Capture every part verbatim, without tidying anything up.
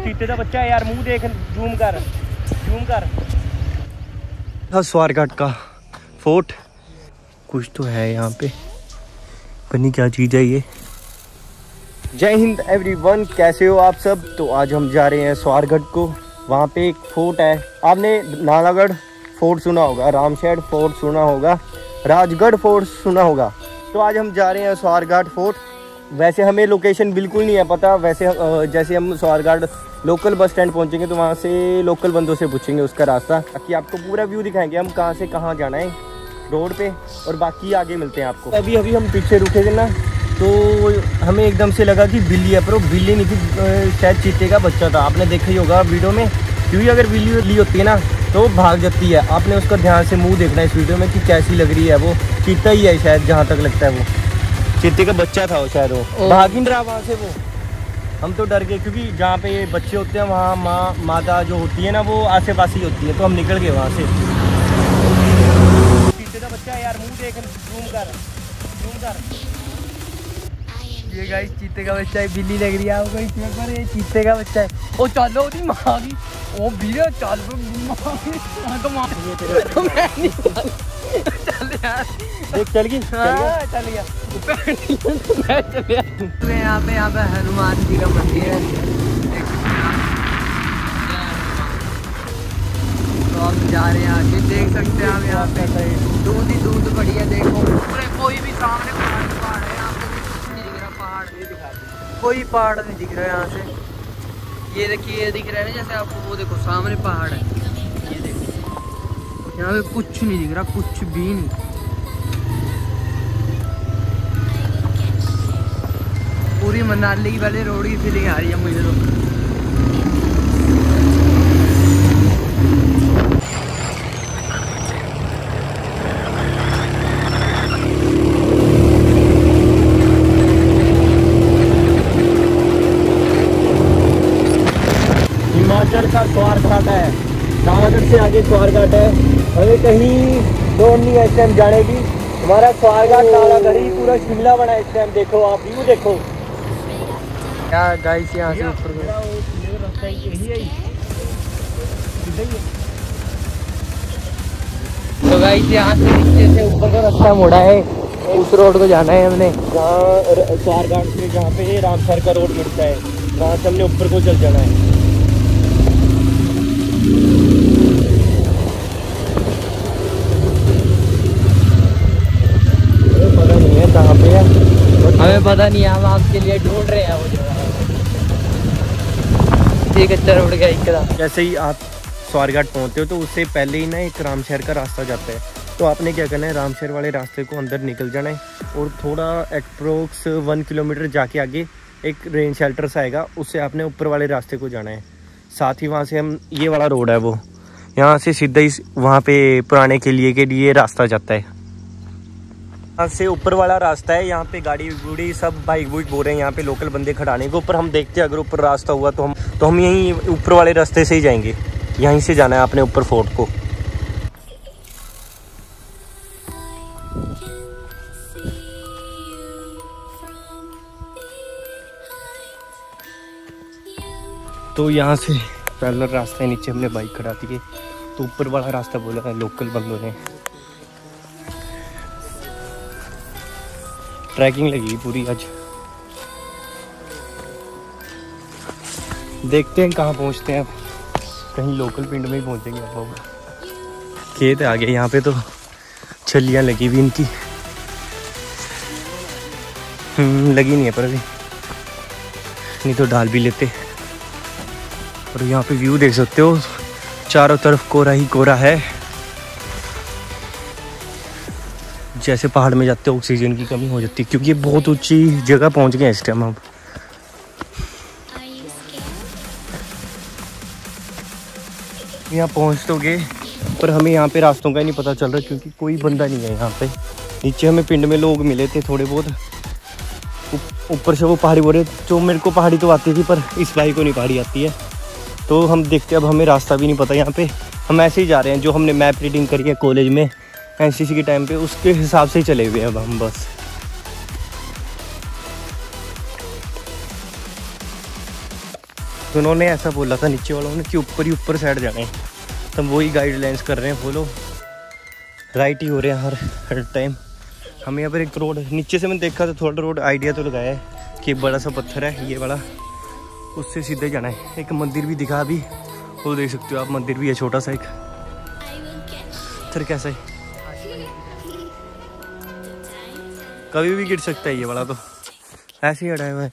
चीते का बच्चा है यार, मुंह देख, जूम कर जूम कर। स्वारघाट का फोर्ट कुछ तो है यहाँ पे, पता नहीं क्या चीज़ है ये। जय हिंद एवरीवन, कैसे हो आप सब। तो आज हम जा रहे हैं स्वारघाट को। वहाँ पे एक फोर्ट है, आपने नालागढ़ फोर्ट सुना होगा, रामशेड़ फोर्ट सुना होगा, राजगढ़ फोर्ट सुना होगा। तो आज हम जा रहे हैं स्वारघाट फोर्ट। वैसे हमें लोकेशन बिल्कुल नहीं है पता। वैसे जैसे हम स्वारघाट लोकल बस स्टैंड पहुंचेंगे तो वहाँ से लोकल बंदों से पूछेंगे उसका रास्ता, ताकि आपको पूरा व्यू दिखाएंगे हम कहाँ से कहाँ जाना है रोड पे, और बाकी आगे मिलते हैं आपको। अभी अभी हम पीछे रुके थे ना, तो हमें एकदम से लगा कि बिल्ली है, पर वो बिल्ली नहीं थी, शायद चीते का बच्चा था। आपने देखा ही होगा वीडियो में, क्योंकि अगर बिल्ली बिल्ली होती है ना तो भाग जाती है। आपने उसका ध्यान से मुँह देखना इस वीडियो में कि कैसी लग रही है। वो चीता ही है शायद, जहाँ तक लगता है वो चीते का बच्चा था वो, शायद वो भाग ही नहीं रहा वहाँ से। वो हम तो डर गए, क्योंकि जहाँ पे ये बच्चे होते हैं वहाँ माँ माता जो होती है ना वो आसे पास ही होती है, तो हम निकल गए वहाँ से। चीते का बच्चा है यार, मुंह देख, जूम कर जूम कर। ये गाइस चीते का बच्चा है, बिल्ली लग रही है आपको इसमें, पर ये चीते का बच्चा है। ओ चलो उसकी माँ की, ओ भैया चल तो माँ तो मैं नहीं चल यार, देख चल गई, चल गया मैं चल गया। यहाँ पे यहाँ पे हनुमान जी का मंदिर है, तो हम जा रहे हैं आगे, देख सकते हैं आप यहाँ पे दूध ही दूध पड़ी है। देखो पूरे कोई भी सामने पहाड़ है, यहाँ पे कुछ नहीं दिख रहा, पहाड़ नहीं दिखा, कोई पहाड़ नहीं दिख रहा है यहाँ से। ये देखिए, ये दिख रहा है ना जैसे आपको, वो देखो सामने पहाड़ है, ये देखो यहाँ पे कुछ नहीं दिख रहा, कुछ भी नहीं। पूरी मनाली वाले रोड की फीलिंग आ रही है मुझे तो। हिमाचल का स्वारघाट है, नालागढ़ से आगे स्वारघाट है। हमें कहीं दौड़ नहीं है इस टाइम जाने की। हमारा स्वारघाट नालागढ़ ही पूरा शिमला बना है इस टाइम। देखो आप व्यू देखो क्या गाइस, यहाँ से ऊपर तो गाइस यहाँ से नीचे से ऊपर का रास्ता मोड़ा है, उस रोड को जाना है हमने, जहाँ स्वारघाट से जहाँ पे रामसर का रोड मिलता है, वहाँ से हमने ऊपर को चल जाना है। पता नहीं है कहाँ पे है, हमें पता नहीं है, हम आपके लिए ढूंढ रहे हैं वो जगह। ठीक है, चल उड़ गया एकदम। जैसे ही आप स्वारघाट पहुँचते हो तो उससे पहले ही ना एक रामशहर का रास्ता जाता है, तो आपने क्या करना है, रामशहर वाले रास्ते को अंदर निकल जाना है, और थोड़ा अप्रोक्स वन किलोमीटर जाके आगे एक रेन शेल्टर सा आएगा, उससे आपने ऊपर वाले रास्ते को जाना है। साथ ही वहाँ से हम, ये वाला रोड है वो, यहाँ से सीधा ही वहाँ पे पुराने किले के लिए रास्ता जाता है। यहाँ से ऊपर वाला रास्ता है, यहाँ पे गाड़ी गुड़ी सब बाइक बुइक बोल रहे हैं यहाँ पे लोकल बंदे खड़ाने को। ऊपर हम देखते हैं, अगर ऊपर रास्ता हुआ तो हम तो हम यहीं ऊपर वाले रास्ते से ही जाएंगे। यहीं से जाना है आपने ऊपर फोर्ट को। तो यहाँ से पैदल रास्ता है, नीचे हमने बाइक खड़ा दी है, तो ऊपर वाला रास्ता बोला है लोकल बंदों ने। ट्रैकिंग लगी पूरी आज, देखते हैं कहाँ पहुँचते हैं। अब कहीं लोकल पिंड में ही पहुँचेंगे अब। खेत है आगे, यहाँ पे तो छलियाँ लगी हुई इनकी, हम्म लगी नहीं है पर अभी, नहीं तो डाल भी लेते। और यहाँ पे व्यू देख सकते हो, चारों तरफ कोरा ही कोरा है। जैसे पहाड़ में जाते हो ऑक्सीजन की कमी हो जाती है, क्योंकि ये बहुत ऊंची जगह पहुंच गए इस टाइम हम। यहाँ पहुंच तो गए, पर हमें यहाँ पे रास्तों का ही नहीं पता चल रहा, क्योंकि कोई बंदा नहीं है यहाँ पे। नीचे हमें पिंड में लोग मिले थे थोड़े बहुत, ऊपर से वो पहाड़ी बोल रहे, जो मेरे को पहाड़ी तो आती थी पर इस भाई को नहीं पहाड़ी आती है। तो हम देखते, अब हमें रास्ता भी नहीं पता यहाँ पे, हम ऐसे ही जा रहे हैं, जो हमने मैप रीडिंग करी है कॉलेज में एनसीसी के टाइम पे, उसके हिसाब से ही चले हुए अब हम बस। तो उन्होंने ऐसा बोला था नीचे वालों ने कि ऊपर ही ऊपर साइड जाना है, तो हम वही गाइडलाइंस कर रहे हैं फॉलो। राइट ही हो रहे हैं हर हर टाइम। हमें यहाँ पर एक रोड नीचे से मैंने देखा तो थोड़ा रोड आइडिया तो लगाया है कि बड़ा सा पत्थर है ये वाला, उससे सीधे जाना है। एक मंदिर भी दिखा अभी, वो देख सकते हो आप, मंदिर भी है छोटा सा एक। फिर कैसा है, कभी भी गिर सकता है ये वाला, तो ऐसे ही हटाया हुआ है।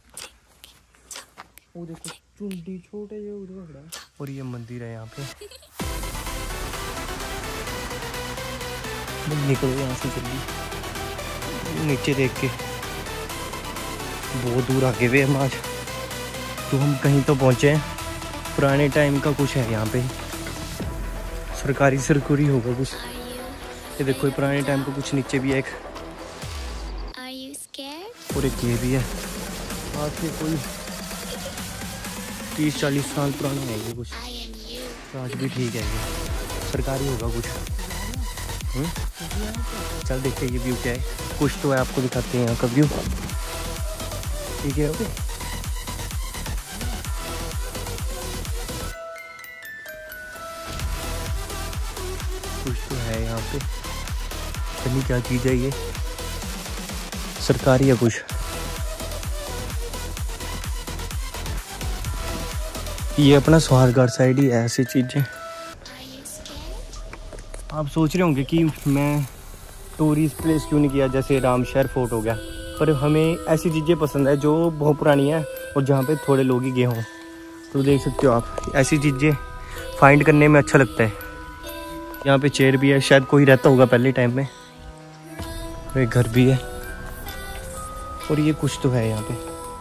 वो देखो चुंडी छोटे जो उधर है, और ये मंदिर है यहाँ पे। निकलो यहाँ से जल्दी, नीचे देख के बहुत दूर आगे हुए हम आज। तो हम कहीं तो पहुँचे हैं, पुराने टाइम का कुछ है यहाँ पे, सरकारी सरकारी होगा कुछ। ये देखो ये पुराने टाइम का कुछ नीचे भी है एक, और एक ये भी है। आज से कोई तीस चालीस साल पुराना है ये कुछ, तो आज भी ठीक है, ये सरकारी होगा कुछ। हुँ? चल देखते हैं ये व्यू क्या है, कुछ तो है, आपको दिखाते हैं यहाँ का व्यू। ठीक है, ओके। कुछ तो है यहाँ पे, पता नहीं क्या चीज़ है, ये सरकारी है कुछ। ये अपना स्वारगढ़ साइड ही है ऐसी चीज़ें। आप सोच रहे होंगे कि मैं टूरिस्ट प्लेस क्यों नहीं किया, जैसे रामशहर फोर्ट हो गया, पर हमें ऐसी चीज़ें पसंद है जो बहुत पुरानी है और जहाँ पे थोड़े लोग ही गए हों। तो देख सकते हो आप, ऐसी चीज़ें फाइंड करने में अच्छा लगता है। यहाँ पे चेयर भी है, शायद कोई रहता होगा पहले टाइम में। एक घर भी है, और ये कुछ तो है यहाँ पे,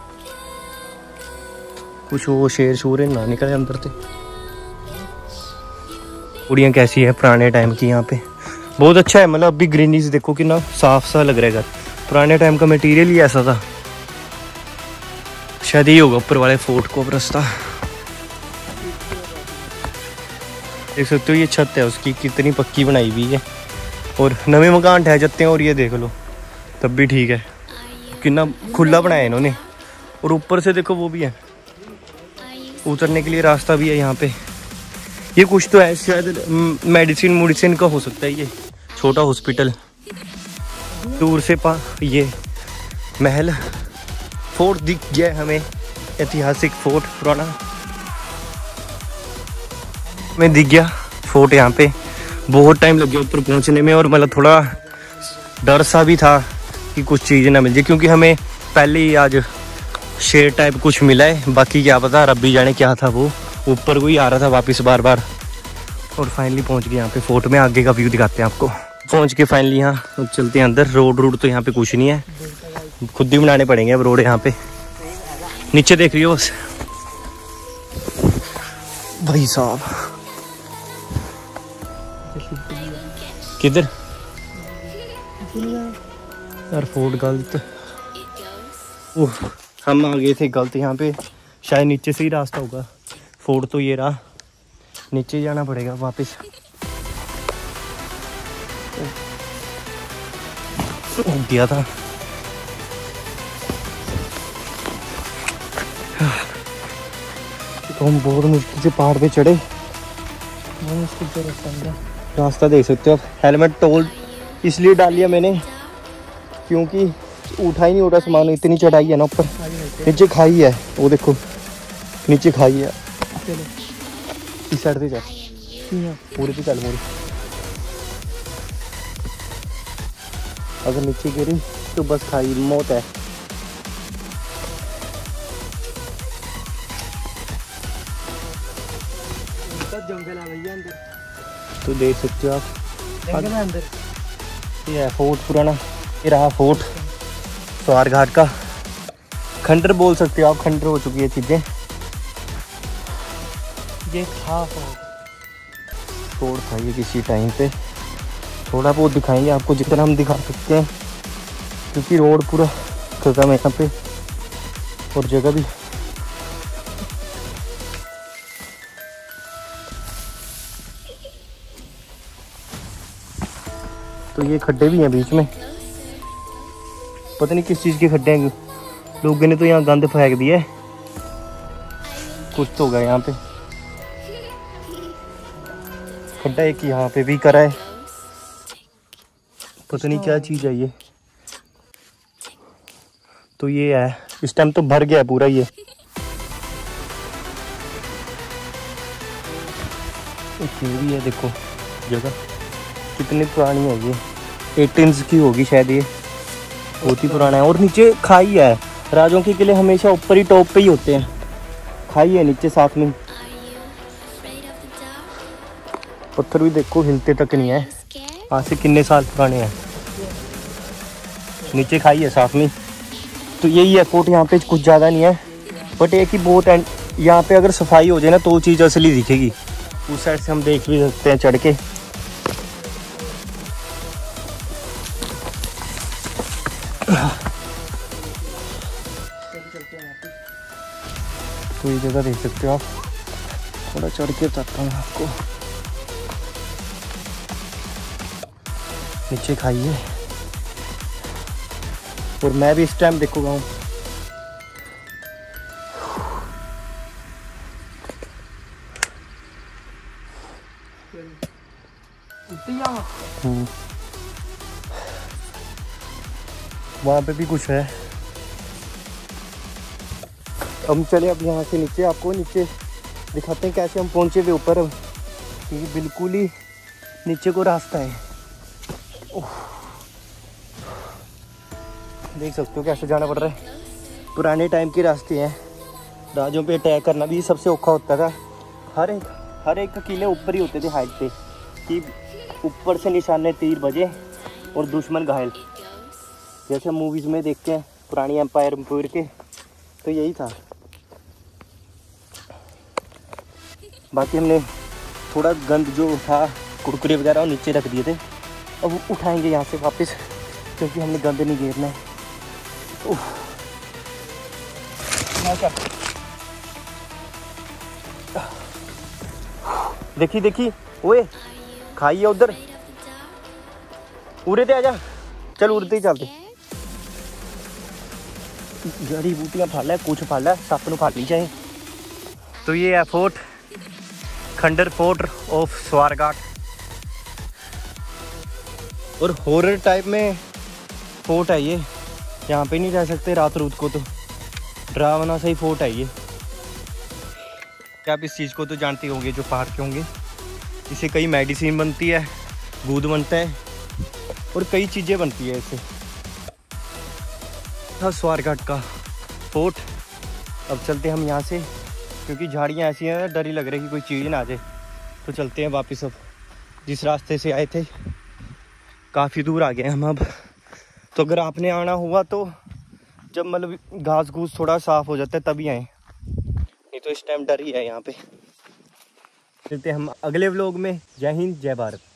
कुछ वो शेर शूर ना निकले अंदर से। उड़ियाँ कैसी है पुराने टाइम की, यहाँ पे बहुत अच्छा है। मतलब अभी ग्रीनरीज देखो कितना साफ सा लग रहा है घर। पुराने टाइम का मटेरियल ही ऐसा था, शायद ही होगा ऊपर वाले फोर्ट को रास्ता। देख सकते हो ये छत है उसकी कितनी पक्की बनाई हुई है, और नवे मकान ठह जाते हैं। और ये देख लो तब भी ठीक है, कितना खुला बनाया है इन्होंने। और ऊपर से देखो वो भी है, उतरने के लिए रास्ता भी है यहाँ पे। ये कुछ तो है, शायद मेडिसिन मेडिसिन का हो सकता है, ये छोटा हॉस्पिटल। दूर से पा ये महल फोर्ट दिख गया हमें, ऐतिहासिक फोर्ट पुराना में दिख गया फोर्ट। यहाँ पे बहुत टाइम लग गया ऊपर पहुँचने में, और मतलब थोड़ा डर सा भी था कि कुछ चीज़ ना मिल जाए, क्योंकि हमें पहले ही आज शेर टाइप कुछ मिला है। बाकी क्या पता रब्बी जाने क्या था, वो ऊपर कोई आ रहा था वापस बार बार। और फाइनली पहुंच गए यहाँ पे फोर्ट में। आगे का व्यू दिखाते हैं आपको। पहुंच के फाइनली यहाँ चलते हैं अंदर। रोड रोड तो यहाँ पे कुछ नहीं है, खुद ही बनाने पड़ेंगे अब रोड। यहाँ पे नीचे देख रही हो बस भाई साहब, किधर यार फोर्ट गलत। ओह हम आ गए थे गलत यहाँ पे, शायद नीचे से ही रास्ता होगा। फोर्ट तो ये रहा, नीचे जाना पड़ेगा वापस। हो गया था तो हम बहुत मुश्किल से पहाड़ पे चढ़े। मुश्किल से रास्ता रास्ता देख सकते हो आप। हेलमेट टोल इसलिए डाल लिया मैंने क्योंकि उठा ही नहीं उठा सामान, इतनी चढ़ाई है ना ऊपर। नीचे खाई है, वो देखो नीचे खाई है। इस साइड से चल, पूरे पे चल मोरी। अगर नीचे गिरी तो बस खाई, मौत है। जंगल है भैया अंदर, तो देख सकते हो आप अंदर। ये है फोर्ट पुराना, ये रहा फोर्ट स्वारघाट का। खंडर बोल सकते हो आप, खंडर हो चुकी है चीजें। ये था फोर्ट था ये किसी टाइम पे। थोड़ा बहुत दिखाएंगे आपको जितना हम दिखा सकते हैं, क्योंकि रोड पूरा खत्म है यहाँ पे और जगह भी। तो ये खड्डे भी हैं बीच में, पता नहीं किस चीज़ के खड्डे हैं। लोगों ने तो यहाँ गंद फेंक दिया है, कुछ तो होगा यहाँ पे। खड्डा एक यहाँ पे भी करा है, पता नहीं क्या चीज है ये। तो ये है, इस टाइम तो भर गया है पूरा ये। एक ये भी है, देखो जगह कितनी पुरानी है ये, एटीन्स की होगी शायद ये, बहुत ही पुराना है। और नीचे खाई है, राजों के किले हमेशा ऊपर ही टॉप पे ही होते हैं, खाई है नीचे साथ में। पत्थर भी देखो हिलते तक नहीं है, आज से कितने साल पुराने हैं। नीचे खाई है साथ में। तो यही है फोर्ट, यहाँ पे कुछ ज़्यादा नहीं है, बट एक ही बहुत है यहाँ पे। अगर सफाई हो जाए ना तो वो चीज़ असली दिखेगी। उस साइड से हम देख भी सकते हैं चढ़ के। तो ये जगह देख सकते हो आप, थोड़ा चढ़ के बताता हूँ आपको। नीचे खाइए, और मैं भी इस टाइम देखूंगा हूँ। वहाँ पे भी कुछ है। हम चले अब यहाँ से नीचे, आपको नीचे दिखाते हैं कैसे हम पहुँचे हुए ऊपर। ये बिल्कुल ही नीचे को रास्ता है, देख सकते हो कैसे जाना पड़ रहा है। पुराने टाइम के रास्ते हैं, राजों पे अटैक करना भी सबसे औखा होता था। हर एक हर एक किले ऊपर ही होते थे हाइट पे, कि ऊपर से निशाने तीर बजे और दुश्मन घायल, जैसे मूवीज़ में देखते हैं पुरानी एम्पायर एम्पायर के। तो यही था। बाकी हमने थोड़ा गंद जो था, कुरकुरे वगैरह, नीचे रख दिए थे। अब उठाएंगे यहाँ से वापस, क्योंकि हमने गंद नहीं घेरना है। देखी देखी ओए, खाइए उधर, उड़े थे आजा, चल उड़ते ही चलते। जड़ी बूटियां फाला है, कुछ फाला है, सप नूं फाड़ी जाए। तो ये है फोर्ट, खंडर फोर्ट ऑफ स्वारघाट। और हॉरर टाइप में फोर्ट है ये, यहाँ पे नहीं जा सकते रात रूत को, तो डरावना सही फोर्ट है ये। क्या आप इस चीज़ को तो जानते होंगे जो पहाड़ के होंगे, इसे कई मेडिसिन बनती है, दूध बनता है और कई चीज़ें बनती है इससे। था स्वारघाट का फोर्ट। अब चलते हैं हम यहाँ से, क्योंकि झाड़ियाँ ऐसी हैं, डर ही लग रहा है कि कोई चीज़ ना आ जाए। तो चलते हैं वापस। अब जिस रास्ते से आए थे काफ़ी दूर आ गए हम अब। तो अगर आपने आना हुआ तो जब मतलब घास घूस थोड़ा साफ हो जाता है तभी आए, नहीं तो इस टाइम डर ही है यहाँ पे। चलते हम अगले व्लॉग में। जय हिंद, जय भारत।